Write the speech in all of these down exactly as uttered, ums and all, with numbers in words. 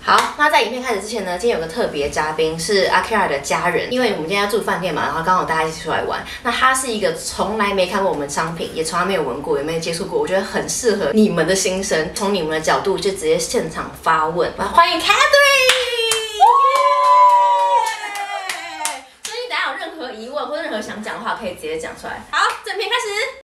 好，那在影片开始之前呢，今天有个特别嘉宾是阿 Kira 的家人，因为我们今天要住饭店嘛，然后刚好大家一起出来玩。那他是一个从来没看过我们商品，也从来没有闻过，也没有接触过，我觉得很适合你们的心声，从你们的角度就直接现场发问。欢迎 Catherine。所以大家有任何疑问或任何想讲的话，可以直接讲出来。好，正片开始。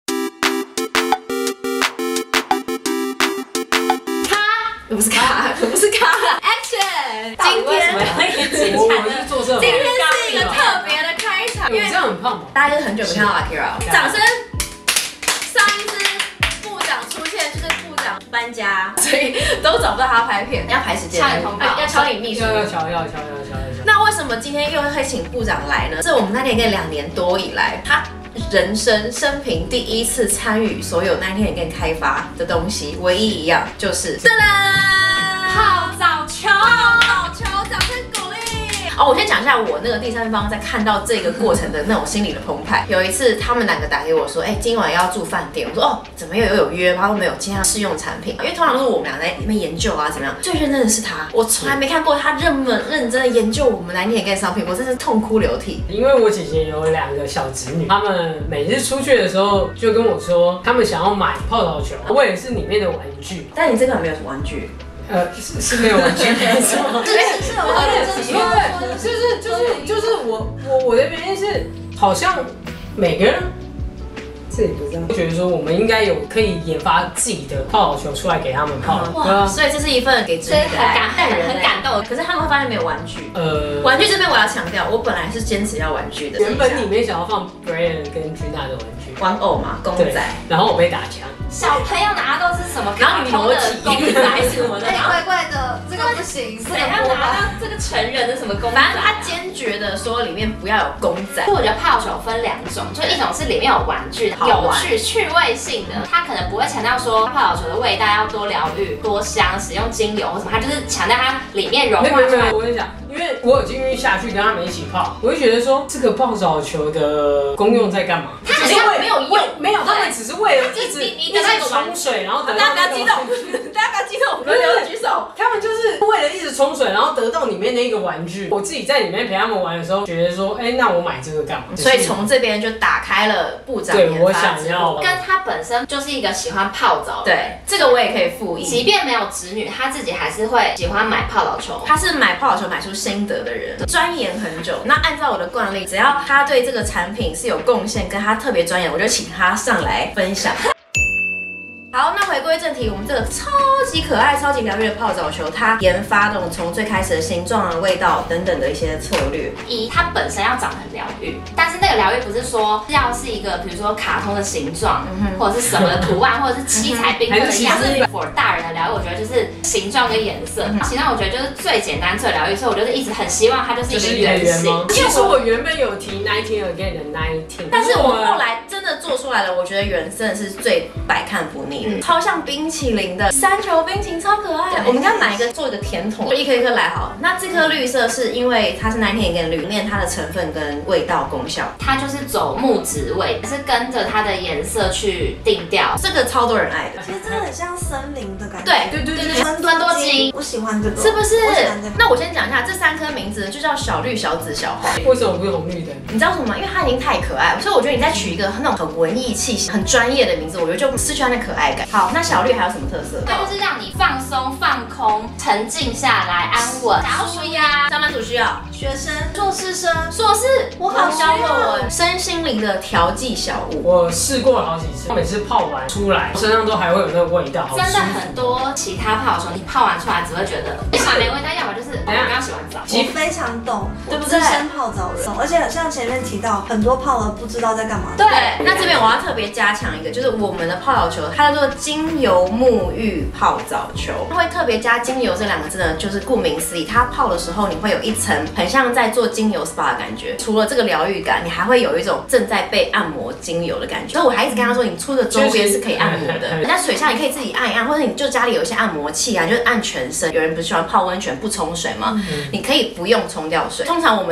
不是卡，不是卡 ，Action！ 今天我我是做这， 今天是一个特别的开场， 因为这样很胖嘛， 大家就是很久没看到阿 Kira， 掌声！上一次部长出现就是部长搬家，所以都找不到他拍片，要排时间，要敲你秘书， 要要敲要敲要敲要敲。 那为什么今天又会请部长来呢？是我们那天跟两年多以来，他。 人生生平第一次参与所有那天跟开发的东西，唯一一样就是噔噔泡澡球， 泡澡球，掌声鼓励！哦，我先讲一下我那个第三方在看到这个过程的那种心理的澎湃。有一次他们两个打给我说，哎、欸，今晚要住饭店，我说哦，怎么又有有约？他说没有，今天要试用产品，因为通常都是我们俩在里面研究啊，怎么样？最认真的是他，我从来没看过他这么认真的研究我们那天跟商品，我真是痛哭流涕。 因为我姐姐有两个小侄女，他们每次出去的时候就跟我说，他们想要买泡澡球，我也是里面的玩具。 但你这个没有什么玩具。 呃，是是没有玩具，没错， 真是是有玩具， 因为就是就是就是我我我的原因是，好像每个人。 这也不是这样，觉得说我们应该有可以研发自己的泡澡球出来给他们泡。 哇，所以这是一份给侄女的爱， 很感人，很感动。 可是他们会发现没有玩具。 呃， 玩具这边我要强调，我本来是坚持要玩具的。 原本里面想要放 Brian 跟 Gina 的玩具， 玩偶嘛，公仔。 然后我被打枪。 小朋友拿到是什么？ 然后你裸体公仔什么的， 哎，怪怪的，这个不行。 谁要拿到这个成人的什么公仔？ 反正他坚决的说里面不要有公仔。 我觉得泡球分两种，就一种是里面有玩具，有趣趣。 趣味性的，它可能不会强调说泡澡球的味道要多疗愈、多香，使用精油或什么，它就是强调它里面融化出来。 我跟你讲，因为我有进去下去跟他们一起泡，我就觉得说这个泡澡球的功用在干嘛？ 它好像没有用， 没有，他们只是为了一直一直冲水，然后得到。 大家不要激动，大家不要激动，轮流的举手。 他们就是为了一直冲水，然后得到里面那个玩具。我自己在里面陪他们玩的时候，觉得说，哎，那我买这个干嘛？ 所以从这边就打开了部长对我想要。 跟他本身就是一个喜欢泡澡的， 对，这个我也可以复议。 即便没有侄女，他自己还是会喜欢买泡澡球。 他是买泡澡球买出心得的人，钻研很久。那按照我的惯例，只要他对这个产品是有贡献，跟他特别钻研，我就请他上来分享。好，那回归正题，我们这个超级可爱、超级疗愈的泡澡球，它研发这种从最开始的形状啊、味道等等的一些策略。 一，它本身要长得很疗愈，但是那个疗愈不是说要是一个，比如说卡通的形状，嗯、或者是什么的图案，或者是七彩缤纷的样子。for 大人的疗愈，我觉得就是形状跟颜色。嗯、形状我觉得就是最简单、最疗愈，所以我就是一直很希望它就是一个圆形。 其实我原本有提 nineteen again 的 nineteen， 但是我后来真的做出来了，我觉得圆真的是最百看不腻。嗯、超像冰淇淋的三球冰淇淋，超可爱。我们应该买一个做一个甜筒，就一颗一颗来好了。那这颗绿色是因为它是那天跟绿，里面它的成分跟味道功效， 它就是走木质味，是跟着它的颜色去定调。 这个超多人爱的， 其实真的很像森林的感觉。 对对对对， 芬多精， 我喜欢这个， 是不是？ 我喜欢这个。 那我先讲一下这三颗名字，就叫小绿、小紫、小花。 为什么不是红绿灯？ 你知道什么吗？因为它已经太可爱了，所以我觉得你再取一个那种很文艺气息、很专业的名字，我觉得就失去它那可爱感。好，那小绿还有什么特色？ 它就是让你放松、放空、沉静下来、安稳。想要舒压， 上班族需要， 学生、硕士生、 硕士， 我好需要身心灵的调剂小物。 我试过了好几次，每次泡完出来，身上都还会有那个味道， 真的很多其他泡的时候，你泡完出来只会觉得要么没味道，要么就是我刚刚洗完澡。 我非常懂， 对不对？ 资深泡澡人，而且像前面提到，很多泡了不知道在干嘛。 对，那这边我要特别加强一个，就是我们的泡澡球，它叫做精油沐浴泡澡球，它会特别加精油这两个字呢，就是顾名思义，它泡的时候你会有一层很像在做精油 S P A 的感觉，除了这个疗愈感，你还会有一种正在被按摩精油的感觉。所以我还一直跟他说，你出的周边是可以按摩的，人家水下你可以自己按一按，或者你就家里有一些按摩器啊，就是按全身。有人不是喜欢泡温泉不冲水吗？嗯、你可以不用冲掉水。通常我们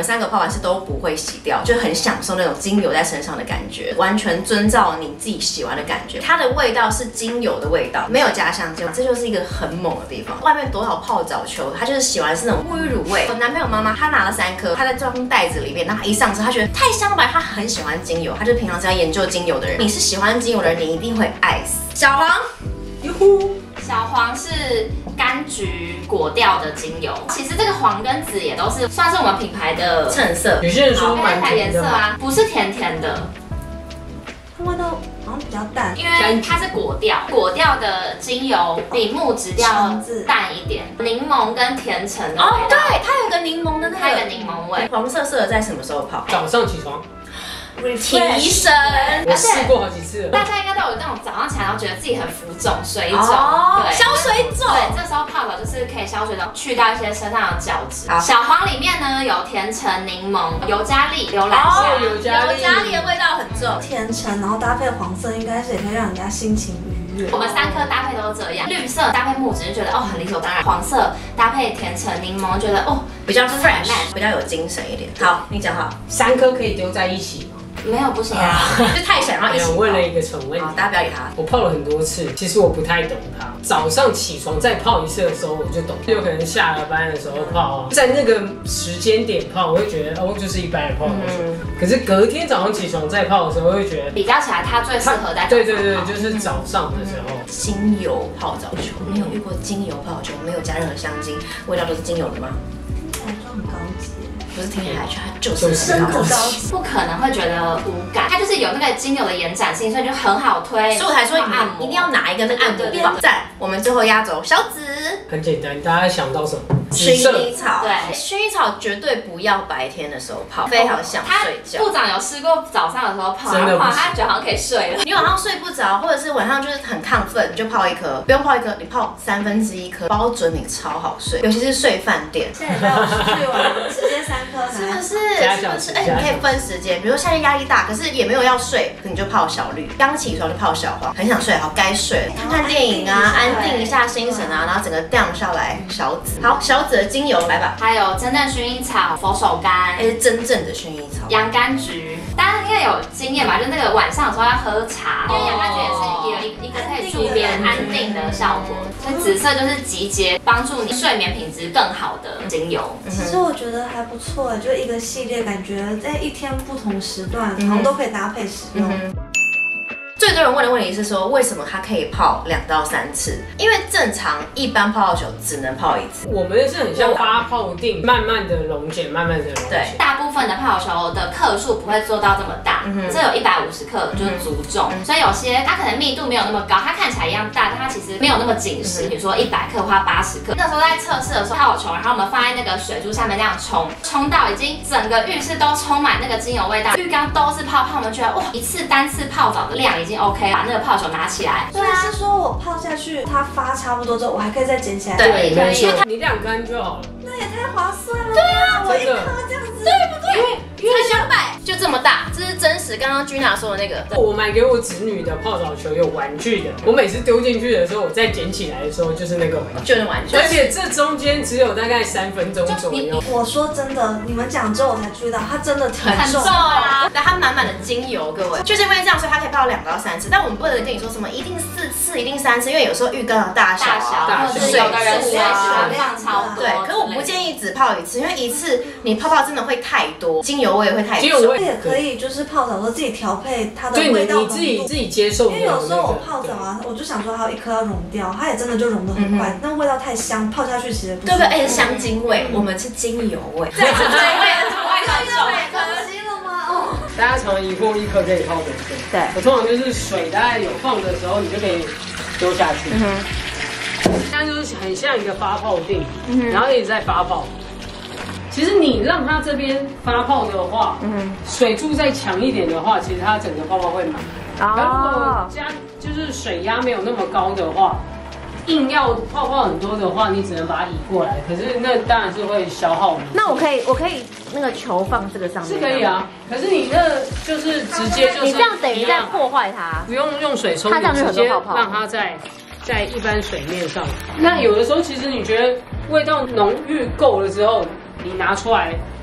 们三个泡完是都不会洗掉，就很享受那种精油在身上的感觉，完全遵照你自己喜欢的感觉。它的味道是精油的味道，没有加香精，这就是一个很猛的地方。外面多少泡澡球，它就是喜欢是那种沐浴乳味。我男朋友妈妈她拿了三颗，她在装袋子里面，然后她一上车，她觉得太香了吧，她很喜欢精油，她就平常是在研究精油的人。你是喜欢精油的人，你一定会爱死。小黄， 哟呼， 小黄是柑橘果调的精油，其实这个黄跟紫也都是算是我们品牌的衬色。 有些人说蛮牌颜甜的色啊，不是甜甜的， 它味道好像比较淡， 因为它是果调，果调的精油比木质调淡一点，柠檬跟甜橙的味道。 哦，对，它有个柠檬的那个， 它有个柠檬味。 黄色适合在什么时候泡？ 早上起床， 提神。 我试过好几次了。 大家应该都有那种早上起来然后觉得自己很浮肿、水肿， 哦， 对， 消水肿。 对，这时候泡澡就是可以消水肿，去掉一些身上的角质。小黄里面呢有甜橙、柠檬、尤加利、浏览香， 哦尤加利尤加利的味道很重。 甜橙，然后搭配黄色，应该是也可以让人家心情愉悦。 我们三颗搭配都是这样，绿色搭配木质就觉得哦很理所当然，黄色搭配甜橙、柠檬觉得哦比较 fresh， 比较有精神一点。好，你讲好。 三颗可以丢在一起吗？ 没有不行啊， 就太想要一起泡。 我问了一个蠢问题， 大家不要理他。 我泡了很多次，其实我不太懂它。早上起床再泡一次的时候，我就懂。有可能下了班的时候泡啊，在那个时间点泡，我会觉得哦，就是一般的泡澡水。可是隔天早上起床再泡的时候，我会觉得比较起来它最适合在对对对，就是早上的时候。 精油泡澡球，你有遇过精油泡澡球没有加任何香精，味道都是精油的吗？ 听起来就很高级。 不是听起来，它就是很高级。 不可能会觉得无感，它就是有那个精油的延展性，所以就很好推。 所以我才说你一定要拿一个那个按摩棒。再，我们最后压轴小紫。 很简单，大家想到什么？ 薰衣草。 对， 薰衣草绝对不要白天的时候泡，非常想睡觉。 部长有试过早上的时候泡，然后他觉得好像可以睡了。 你晚上睡不着，或者是晚上就是很亢奋，你就泡一颗，不用泡一颗，你泡三分之一颗，包准你超好睡。尤其是睡饭店。 现在也不要出去玩，直接三颗， 是不是？是不是？哎，你可以分时间，比如说夏天压力大，可是也没有要睡，你就泡小绿。刚起床就泡小黄，很想睡，好该睡了，看看电影啊，安定一下心神啊，然后整个 down 下来。小紫，好，小紫的精油来吧。 还有真正薰衣草、佛手柑， 还是真正的薰衣草。 洋甘菊，大家应该有经验吧？就那个晚上的时候要喝茶，因为洋甘菊也是有一一个可以助眠安定的效果。所以紫色就是集结帮助你睡眠品质更好的精油。 其实我觉得还不错哎，就一个系列，感觉在一天不同时段，然后都可以搭配使用。 最多人问的问题是说，为什么它可以泡两到三次？因为正常一般泡澡球只能泡一次。 我们是很像发泡锭，慢慢的溶解，慢慢的溶解。 对，大部分的泡球的克数不会做到这么大，嗯、这有一百五十克就是足重，嗯、所以有些它可能密度没有那么高，它看起来一样大，但它其实没有那么紧实。嗯、比如说一百克花八十克，那时候在测试的时候泡球，然后我们放在那个水珠下面这样冲，冲到已经整个浴室都充满那个精油味道，浴缸都是泡泡，我们觉得哇，一次单次泡澡的量已经 OK， 把那个泡球拿起来。 对啊，是说我泡下去，它发差不多之后，我还可以再捡起来。 对，没错，你两根就好了。 那也太划算了。 对啊， 我一颗这样子， 对不对？因为才两百，就这么大，这是真实。刚刚 Gina 说的那个， 我买给我侄女的泡澡球有玩具的，我每次丢进去的时候，我再捡起来的时候就是那个玩具， 就是玩具。 而且这中间只有大概三分钟左右。 我说真的，你们讲之后我才知道，它真的挺重啊。那它满满的精油，各位，就是因为这样，所以它可以泡两到三次。但我们不能跟你说什么一定四次，一定三次，因为有时候浴缸的大小啊，或者是有的人水水量超多。 对，可是我不建议只泡一次，因为一次你泡泡真的会太多，精油味会太重。 这也可以，就是泡澡的时候自己调配它的味道浓度， 你自己自己接受。 因为有时候我泡澡啊，我就想说还有一颗要溶掉，它也真的就溶得很快，那味道太香，泡下去其实不对不对？而且是香精味，我们是精油味。 对对对，外观重， 可惜了吗？哦， 大家常疑惑一颗可以泡多久？ 对， 我通常就是水大概有放的时候，你就可以丢下去。嗯它就是很像一个发泡锭，然后一直在发泡。其实你让它这边发泡的话，嗯，水柱再强一点的话，其实它整个泡泡会满。哦。如果加就是水压没有那么高的话，硬要泡泡很多的话，你只能把它移过来。可是那当然是会消耗你。 那我可以，我可以那个球放这个上面。 是可以啊，可是你那就是直接就是你这样等于在破坏它。 不用用水冲，你直接让它在。在一般水面上，那有的时候其实你觉得味道浓郁够了之后，你拿出来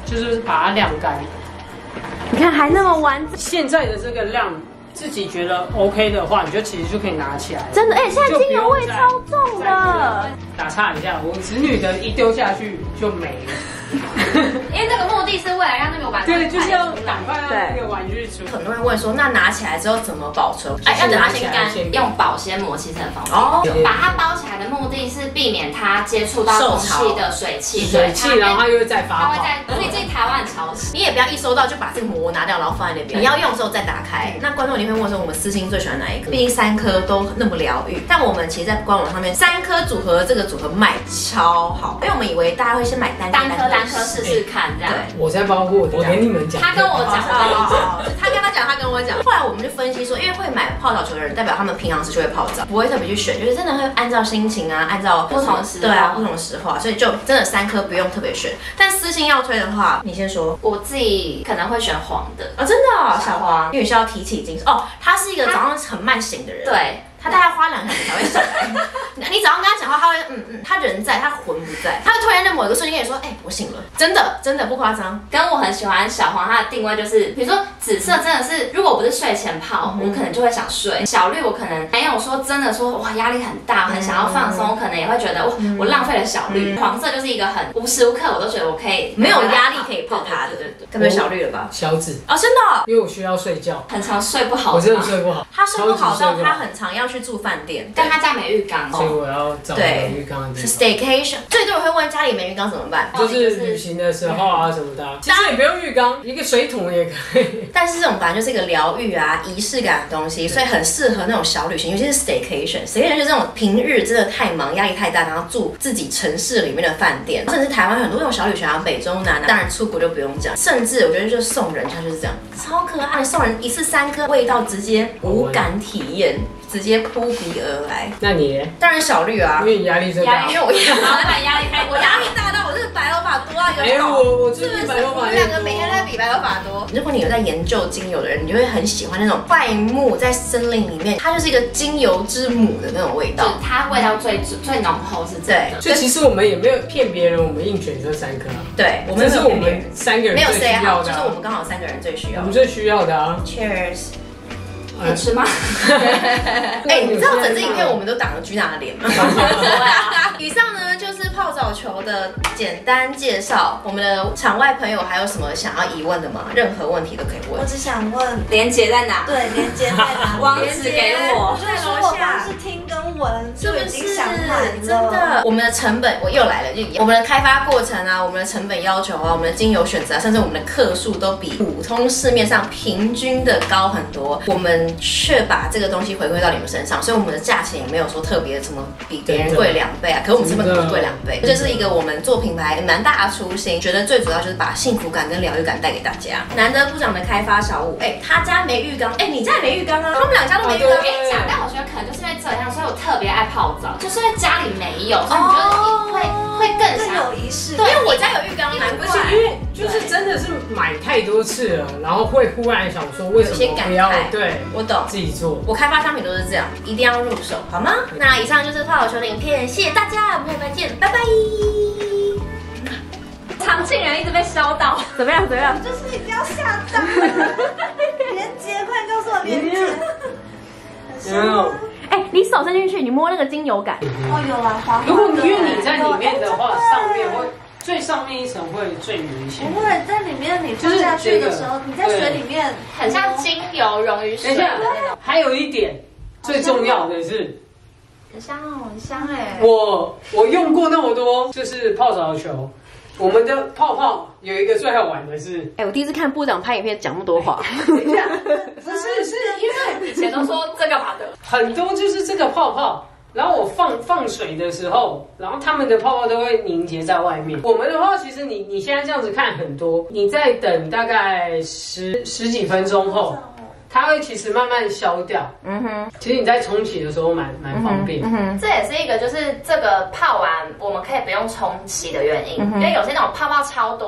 就是把它晾干。 你看还那么完整， 现在的这个量，自己觉得 OK 的话，你就其实就可以拿起来了。 真的，哎、欸，现在精油味超重的。 打岔一下，我侄女的一丢下去就没了。 因为这个目的是为了让那个玩具对，就是要赶快让那个玩具出。 很多人问说，那拿起来之后怎么保存？ 哎，要等它先干，用保鲜膜其实很方便。哦，把它包起来的目的是避免它接触到空气的水汽， 水汽，然后它又会再发泡。 它会在，毕竟台湾很潮湿， 你也不要一收到就把这个膜拿掉，然后放在那边。你要用的时候再打开。那观众你会问说，我们私心最喜欢哪一个？毕竟三颗都那么疗愈，但我们其实，在官网上面三颗组合这个组合卖超好，因为我们以为大家会先买单单颗单颗试试看。这样， 我在包货，我跟你们讲， 他跟我讲， 他跟他讲，他跟我讲。后来我们就分析说，因为会买泡澡球的人，代表他们平常时就会泡澡，不会特别去选，就是真的会按照心情啊，按照不同时对啊不同时候啊，所以就真的三颗不用特别选。但私心要推的话，你先说。 我自己可能会选黄的啊、哦，真的、哦、小黄，因为需要提起精神哦。他是一个早上很慢醒的人， 对。 他大概花两小时才会醒来。你早上跟他讲话，他会嗯嗯，他人在，他魂不在。他会突然在某一个瞬间跟你说：“哎、欸，我醒了。”真的，真的不夸张。 跟我很喜欢小黄，它的定位就是，比如说紫色真的是，如果不是睡前泡，嗯、我可能就会想睡。小绿我可能没有说真的说哇压力很大，很想要放松，我可能也会觉得哇我浪费了小绿。嗯、黄色就是一个很无时无刻我都觉得我可以没有压力可以泡它的，对对对。该不会小绿了吧？ 小紫哦，真的、哦， 因为我需要睡觉， 很常睡不好。 我真的睡不好。 他睡不好到他很常要去住饭店。 但他家没浴缸， 所以我要找没浴缸的地方。 Staycation， 最多人会问家里没浴缸怎么办？ 就是旅行的时候啊什么的，其实也不用浴缸，一个水桶也可以。 但是这种本来就是一个疗愈啊、仪式感的东西，所以很适合那种小旅行，尤其是 Staycation。Staycation 就是这种平日真的太忙、压力太大，然后住自己城市里面的饭店，甚至台湾很多那种小旅行啊，北中南，当然出国就不用讲，甚至我觉得就送人，它就是这样，超可爱，送人一次三颗，味道直接无感体验。直接扑鼻而来。 那你当然小绿啊， 因为你压力最大， 因为我压压力太我压力大到我这个白头发多到一个哎，我我最近白头发我们两个每天在比白头发多。如果你有在研究精油的人，你就会很喜欢那种柽木在森林里面，它就是一个精油之母的那种味道， 它味道最最浓厚是真的。 所以其实我们也没有骗别人，我们硬选这三颗啊。 对，我们这是我们三个人没有 say 好， 的， 就是我们刚好三个人最需要， 我们最需要的啊。 Cheers。 可以吃吗？ 哎，你知道整支影片我们都挡了居娜的脸吗？以上呢就是泡澡球的简单介绍。我们的场外朋友还有什么想要疑问的吗？任何问题都可以问。 我只想问， 连结在哪？ 对，连结在哪？ 网址给我。 我就是说我光是听跟闻就已经想买了。 真的，我们的成本我又来了，就我们的开发过程啊，我们的成本要求啊，我们的精油选择啊，甚至我们的克数都比普通市面上平均的高很多。我们却把这个东西回馈到你们身上，所以我们的价钱也没有说特别什么比别人贵两倍啊，可是我们成本可能贵两倍，这是一个我们做品牌蛮大的初心，觉得最主要就是把幸福感跟疗愈感带给大家。难得部长的开发小物，哎、欸，他家没浴缸，哎、欸，你家也没浴缸啊，他们两家都没浴缸。 我跟你讲，但我觉得可能就是因为这样，所以我特别爱泡澡，就是因为家里没有，所以你觉得会会更想有仪式。 对，因为我家有浴缸，难怪。 因为就是真的是买太多次了，然后会忽然想说为什么不要对， 我懂自己做。我开发商品都是这样，一定要入手，好吗？那以上就是泡澡球的影片，谢谢大家，我们下回见，拜拜。 常庆人一直被烧到， 怎么样？怎么样？ 就是你不要下单。连接，快告诉我连接。 有没有？ 哎，你手伸进去，你摸那个精油感。 哦，有啊，滑滑的。 如果因为你在里面的话，上面会最上面一层会最明显。 不会在里面，你放下去的时候，你在水里面很像精油溶于水的那种。 还有一点最重要的是。 很香哦，很香哎！ 我我用过那么多，就是泡澡球，我们的泡泡有一个最好玩的是， 哎、欸，我第一次看部长拍影片讲那么多话， 不是是因为以前都说这干嘛的， 很多就是这个泡泡，然后我放放水的时候，然后他们的泡泡都会凝结在外面。我们的话，其实你你现在这样子看很多，你在等大概十十几分钟后。它会其实慢慢消掉，嗯哼。其实你在冲洗的时候蛮蛮方便，嗯哼。这也是一个就是这个泡完我们可以不用冲洗的原因，嗯、因为有些那种泡泡超多的，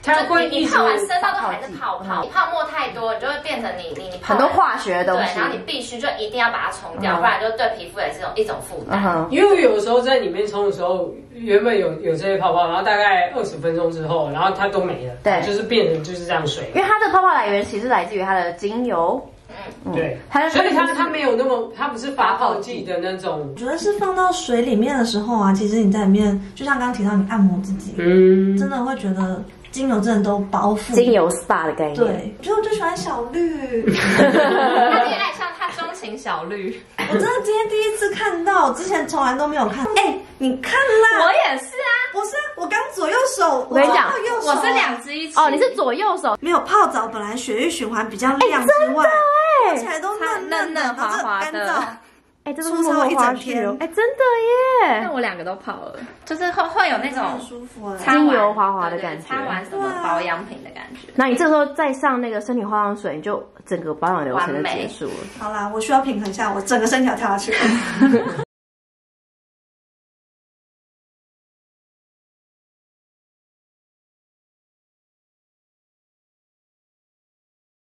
它会一直你泡完身上都还是泡泡，你泡沫太多，你就会变成你你你很多化学的东西， 对，然后你必须就一定要把它冲掉，不然就对皮肤也是一种负担。 因为有时候在里面冲的时候，原本有有这些泡泡，然后大概二十分钟之后，然后它都没了，对，就是变成就是这样水。 因为它的泡泡来源其实来自于它的精油。 嗯，对，它所以它它没有那么，它不是发泡剂的那种。 我觉得是放到水里面的时候啊，其实你在里面，就像刚刚提到你按摩自己，嗯，真的会觉得精油真的都包覆。 精油 S P A 的概念。 对，我觉得我就喜欢小绿。 他恋爱上他钟情小绿。 我真的今天第一次看到，之前从来都没有看。哎、欸，你看啦！ 我也是啊， 不是我刚左右手， 我跟你讲， 我是两只一起。 哦，你是左右手， 没有泡澡，本来血液循环比较亮之外。看起来都嫩嫩的、滑滑的， 哎，这是搓一整天，哎，真的耶！ 那我两个都泡了，就是会会有那种很舒服， 精油滑滑的感觉， 擦完什么保养品的感觉。 那你这时候再上那个身体化妆水，你就整个保养流程就结束了。 好啦，我需要平衡一下，我整个身体要跳下去。